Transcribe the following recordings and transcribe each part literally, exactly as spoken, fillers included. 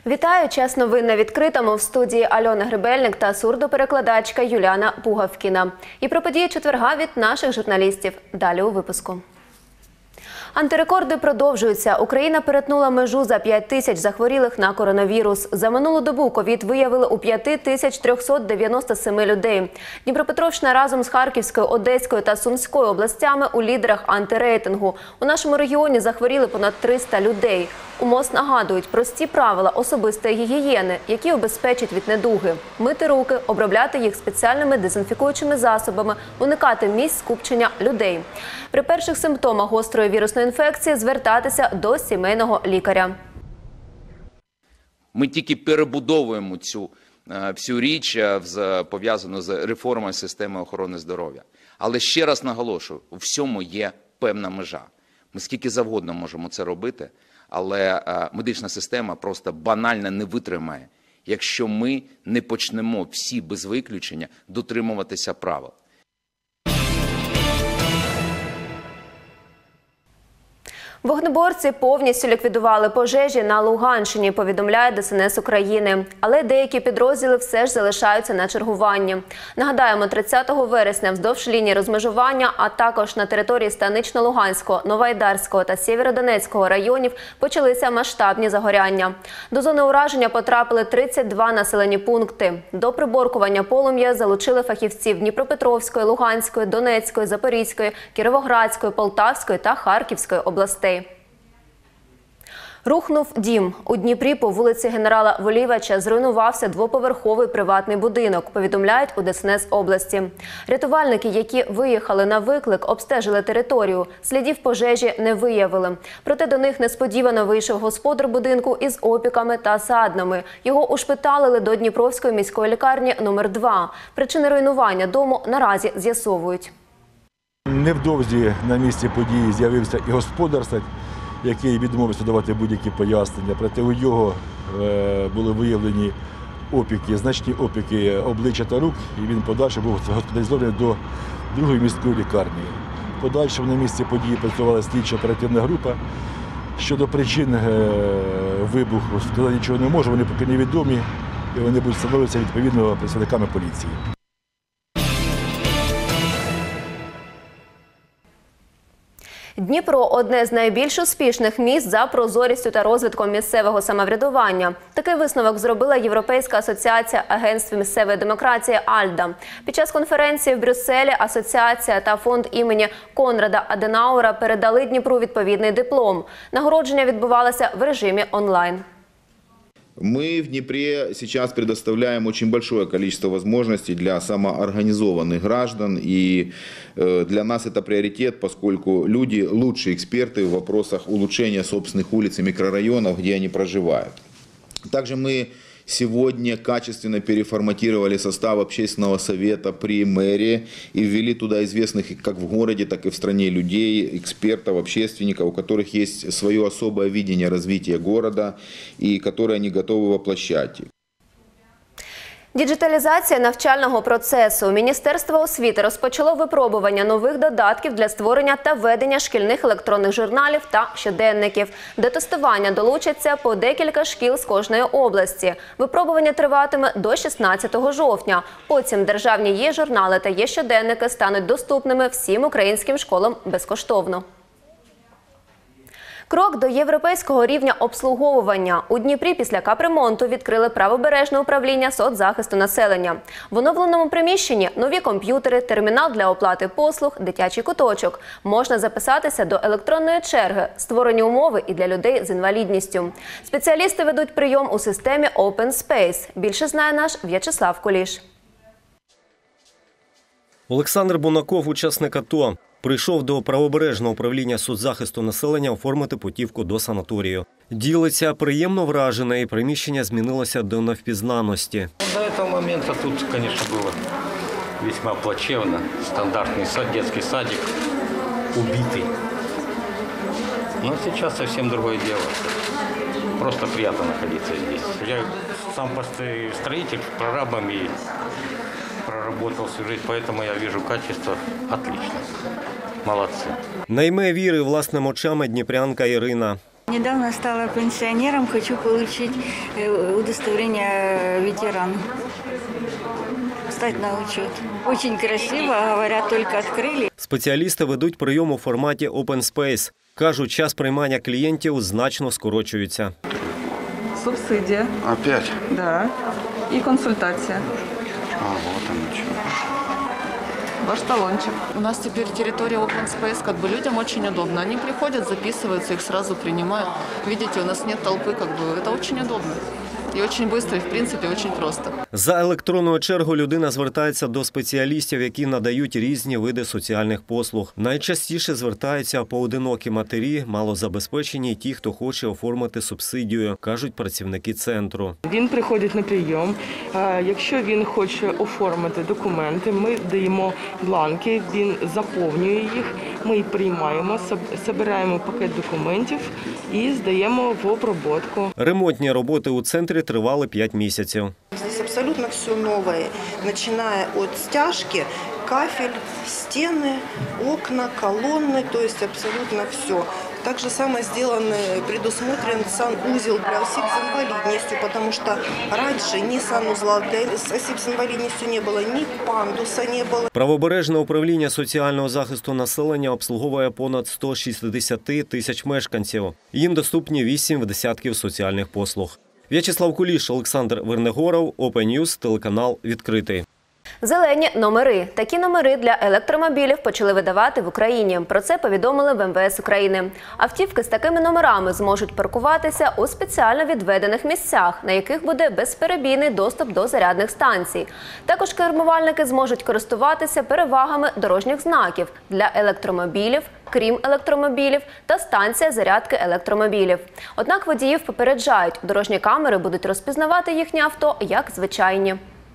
Вітаю! Час новин на відкритому. В студії Альона Гребельник та сурдоперекладачка Юліана Пугавкіна. І про події четверга від наших журналістів. Далі у випуску. Антирекорди продовжуються. Україна перетнула межу за п'ять тисяч захворілих на коронавірус. За минулу добу ковід виявили у п'ять тисяч триста дев'яносто сім людей. Дніпропетровщина разом з Харківською, Одеською та Сумською областями у лідерах антирейтингу. У нашому регіоні захворіли понад триста людей. У МОЗ нагадують прості правила особистої гігієни, які обезпечать від недуги. Мити руки, обробляти їх спеціальними дезінфікуючими засобами, уникати місць скупчення людей. При перших симптомах гострої вірусної інфекції звертатися до сімейного лікаря. Ми тільки перебудовуємо цю всю річ, пов'язану з реформою системи охорони здоров'я. Але ще раз наголошую, у всьому є певна межа. Ми скільки завгодно можемо це робити, але медична система просто банально не витримає, якщо ми не почнемо всі без виключення дотримуватися правил. Вогнеборці повністю ліквідували пожежі на Луганщині, повідомляє Де Ес Ен Ес України. Але деякі підрозділи все ж залишаються на чергуванні. Нагадаємо, тридцятого вересня вздовж лінії розмежування, а також на території Станично-Луганського, Новоайдарського та Сєвєродонецького районів почалися масштабні загоряння. До зони ураження потрапили тридцять два населені пункти. До приборкування полум'я залучили фахівців Дніпропетровської, Луганської, Донецької, Запорізької, Кіровоградської, Полтавської та Харківської областей. Рухнув дім. У Дніпрі по вулиці генерала Волівача зруйнувався двоповерховий приватний будинок, повідомляють у Де Ес Ен Ес області. Рятувальники, які виїхали на виклик, обстежили територію. Слідів пожежі не виявили. Проте до них несподівано вийшов господар будинку із опіками та саднами. Його ушпиталили до Дніпровської міської лікарні номер два. Причини руйнування дому наразі з'ясовують. Невдовзі на місці події з'явився і господар, який відмовився давати будь-які пояснення. Проте у його були виявлені опіки, значні опіки обличчя та рук, і він подальше був госпіталізований до другої міської лікарні. Подальше на місці події працювала слідчо-оперативна група. Щодо причин вибуху сказати нічого не можу, вони поки невідомі, і вони будуть встановлюватися відповідно працівниками поліції. Дніпро – одне з найбільш успішних міст за прозорістю та розвитком місцевого самоврядування. Такий висновок зробила Європейська асоціація агентств місцевої демократії «Альда». Під час конференції в Брюсселі асоціація та фонд імені Конрада Аденауера передали Дніпру відповідний диплом. Нагородження відбувалося в режимі онлайн. Мы в Днепре сейчас предоставляем очень большое количество возможностей для самоорганизованных граждан. И для нас это приоритет, поскольку люди – лучшие эксперты в вопросах улучшения собственных улиц и микрорайонов, где они проживают. Также мы сегодня качественно переформатировали состав общественного совета при мэрии и ввели туда известных как в городе, так и в стране людей, экспертов, общественников, у которых есть свое особое видение развития города и которые они готовы воплощать. Діджиталізація навчального процесу. Міністерство освіти розпочало випробування нових додатків для створення та ведення шкільних електронних журналів та щоденників. До тестування долучаться по декілька шкіл з кожної області. Випробування триватиме до шістнадцятого жовтня. Потім державні є-журнали та є-щоденники стануть доступними всім українським школам безкоштовно. Крок до європейського рівня обслуговування. У Дніпрі після капремонту відкрили правобережне управління соцзахисту населення. В оновленому приміщенні нові комп'ютери, термінал для оплати послуг, дитячий куточок. Можна записатися до електронної черги, створені умови і для людей з інвалідністю. Спеціалісти ведуть прийом у системі Open Space. Більше знає наш В'ячеслав Куліш. Олександр Бунаков, учасник АТО. Прийшов до правобережного управління соцзахисту населення оформити путівку до санаторію. Ділиться, приємно вражений, приміщення змінилося до невпізнаності. До цього моменту тут, звісно, було весьма плачевно. Стандартний дитячий садик, убитий. Но сейчас совсем другое дело. Просто приятно находиться здесь. Я сам строитель, прорабом и проработал всю жизнь, поэтому я вижу качество отлично. Молодцы. Найме віри власним очам дніпрянка Ірина. Недавно стала пенсионером, хочу получить удостоверение ветерана. Стать на учет. Очень красиво, говорят, только открыли. Спеціалісти ведуть прийом у форматі Open Space. Кажуть, час приймання клієнтів значно скорочується. Субсидия. Опять? Да. И консультация. А, вот оно что. Ваш талончик. У нас теперь территория Open Space, как бы людям очень удобно. Они приходят, записываются, их сразу принимают. Видите, у нас нет толпы, как бы это очень удобно. І дуже швидко, і, в принципі, дуже просто. За електронною чергою людина звертається до спеціалістів, які надають різні види соціальних послуг. Найчастіше звертаються поодинокі матері, малозабезпечені і ті, хто хоче оформити субсидію, кажуть працівники центру. Він приходить на прийом. Якщо він хоче оформити документи, ми даємо бланки, він заповнює їх, ми їх приймаємо, збираємо пакет документів і здаємо в обробку. Ремонтні роботи у центрі тривали п'ять місяців. Здесь абсолютно все новое, начиная от стяжки, кафель, стены, окна, колонны, то есть абсолютно все. Так же самое сделан, предусмотрен санузел для осіб с инвалидностью, потому что раньше ни санузла для осіб с инвалидностью не было, ни пандуса не было. Правобережне управління соціального захисту населення обслуговує понад сто шістдесят тисяч мешканців. Їм доступні вісім десятків соціальних послуг. В'ячеслав Куліш, Олександр Вернегоров, Open News, телеканал «Відкритий». Зелені номери. Такі номери для електромобілів почали видавати в Україні. Про це повідомили в ем ве ес України. Автівки з такими номерами зможуть паркуватися у спеціально відведених місцях, на яких буде безперебійний доступ до зарядних станцій. Також кермувальники зможуть користуватися перевагами дорожніх знаків для електромобілів, крім електромобілів, та станція зарядки електромобілів. Однак водіїв попереджають, дорожні камери будуть розпізнавати їхні авто як звичайні.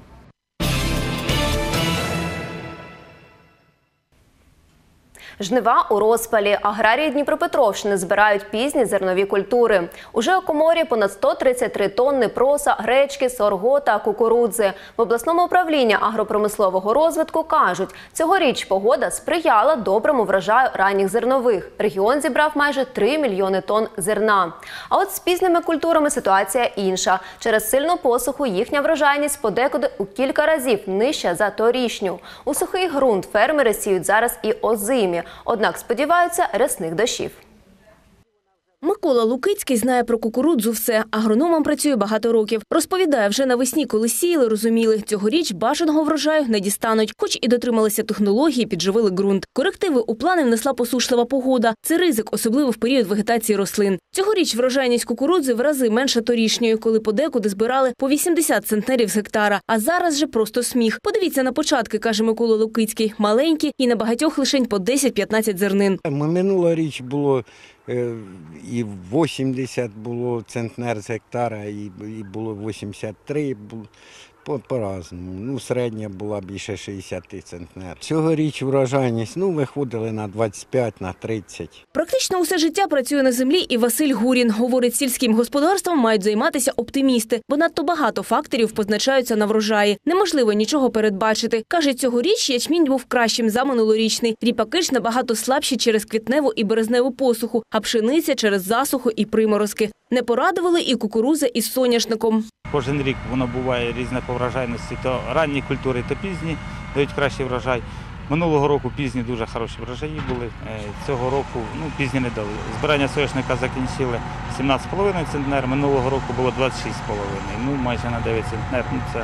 Жнива у розпалі. Аграрії Дніпропетровщини збирають пізні зернові культури. Уже у коморі понад сто тридцять три тонни проса, гречки, сорго та кукурудзи. В обласному управлінні агропромислового розвитку кажуть, цьогоріч погода сприяла доброму врожаю ранніх зернових. Регіон зібрав майже три мільйони тонн зерна. А от з пізними культурами ситуація інша. Через сильну посуху їхня врожайність подекуди у кілька разів нижча за торішню. У сухий ґрунт фермери сіють зараз і озимі. Однак сподіваються рясних дощів. Микола Лукицький знає про кукурудзу все. Агрономом працює багато років. Розповідає, вже навесні, коли сіяли, розуміли, цьогоріч бажаного врожаю не дістануть, хоч і дотрималися технології, підживили ґрунт. Корективи у плани внесла посушлива погода. Це ризик, особливо в період вегетації рослин. Цьогоріч врожайність кукурудзи в рази менша торішньої, коли подекуди збирали по вісімдесят центнерів з гектара. А зараз же просто сміх. Подивіться на початки, каже Микола Лукицький. Маленькі і на багатьох лишень по десять-п'ятнадцять зернин. Минулоріч було і вісімдесят було центнер з гектара, і було вісімдесят три, по- по-разному. Ну, середня була більше шістдесят центнер. Цьогоріч врожайність, ну, виходили на двадцять п'ять, на тридцять. Практично усе життя працює на землі і Василь Гурін. Говорить, сільським господарством мають займатися оптимісти, бо надто багато факторів позначаються на врожаї. Неможливо нічого передбачити. Каже, цьогоріч ячмінь був кращим за минулорічний. Ріпаки ж набагато слабші через квітневу і березневу посуху, а пшениця через засуху і приморозки. Не порадували і кукурудза із соняшником. Кожен рік воно буває різне по врожайності, то ранні культури, то пізні дають кращий врожай. Минулого року пізні дуже хороші врожаї були, цього року ну, пізні не дали. Збирання соняшника закінчили сімнадцять цілих п'ять десятих центнер, минулого року було двадцять шість цілих п'ять десятих, ну майже на дев'ять центнер. Ну, це,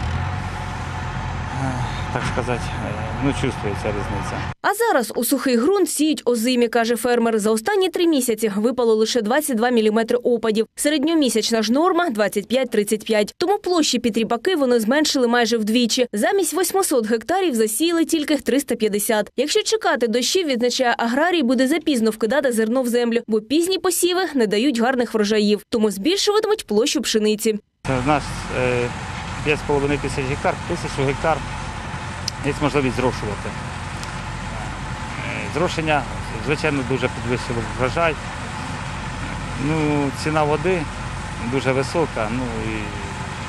так сказати, ну чувствується різниця. А зараз у сухий ґрунт сіють озимі, каже фермер. За останні три місяці випало лише двадцять два міліметри опадів. Середньомісячна ж норма – двадцять п'ять - тридцять п'ять. Тому площі під ріпаки вони зменшили майже вдвічі. Замість восьмисот гектарів засіяли тільки триста п'ятдесят. Якщо чекати дощів, відзначає аграрій, буде запізно вкидати зерно в землю, бо пізні посіви не дають гарних врожаїв. Тому збільшуватимуть площу пшениці. У нас п'ять з половиною тисяч гектар, тисячу гектар є можливість зрошувати. Зрошення, звичайно, дуже підвищило врожай. Ну, ціна води дуже висока, ну і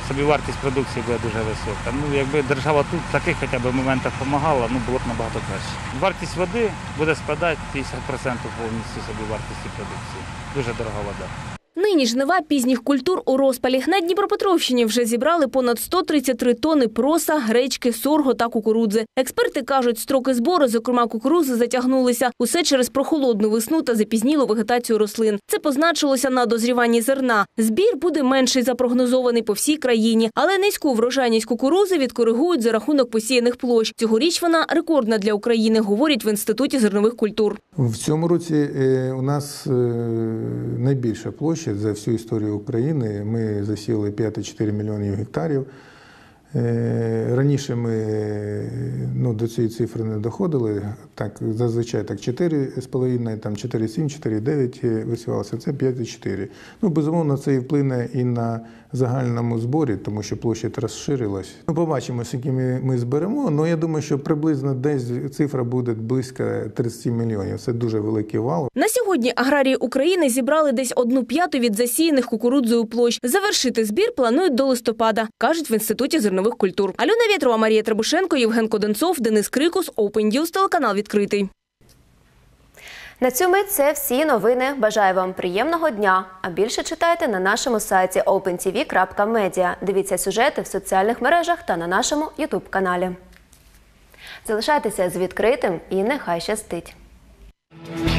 собівартість продукції буде дуже висока. Ну, якби держава тут в таких хоча б моментах допомагала, ну, було б набагато краще. Вартість води буде складати п'ятдесят відсотків повністю собівартості продукції. Дуже дорога вода. Нині жнива пізніх культур у розпалі. На Дніпропетровщині вже зібрали понад сто тридцять три тонни проса, гречки, сорго та кукурудзи. Експерти кажуть, строки збору, зокрема кукурудзи, затягнулися. Усе через прохолодну весну та запізнілу вегетацію рослин. Це позначилося на дозріванні зерна. Збір буде менший запрогнозований по всій країні. Але низьку врожайність кукурудзи відкоригують за рахунок посіяних площ. Цьогоріч вона рекордна для України, говорять в Інституті зернових культур. В цьому році у нас найбільша площа за всю історію України. Ми засіяли п'ять цілих чотири мільйонів гектарів. Раніше ми ну, до цієї цифри не доходили. Так, зазвичай так чотири з половиною, там чотири цілих сім, чотири цілих дев'ять висівалося, це п'ять цілих чотири. Ну, безумовно, це і вплине і на загальному зборі, тому що площа розширилась. Ну, побачимо, скільки ми, ми зберемо, але я думаю, що приблизно десь цифра буде близько тридцять мільйонів. Це дуже великий вал. На сьогодні аграрії України зібрали десь одну п'яту від засіяних кукурудзою площ. Завершити збір планують до листопада, кажуть в Інституті зернових культур. Альона Вєтрова, Марія Требушенко, Євген Коденцов, Денис Крикус, Open News, телеканал «Відкритий». На цю мить це всі новини. Бажаю вам приємного дня. А більше читайте на нашому сайті опен ті ві крапка медіа. Дивіться сюжети в соціальних мережах та на нашому ютуб-каналі. Залишайтеся з відкритим і нехай щастить.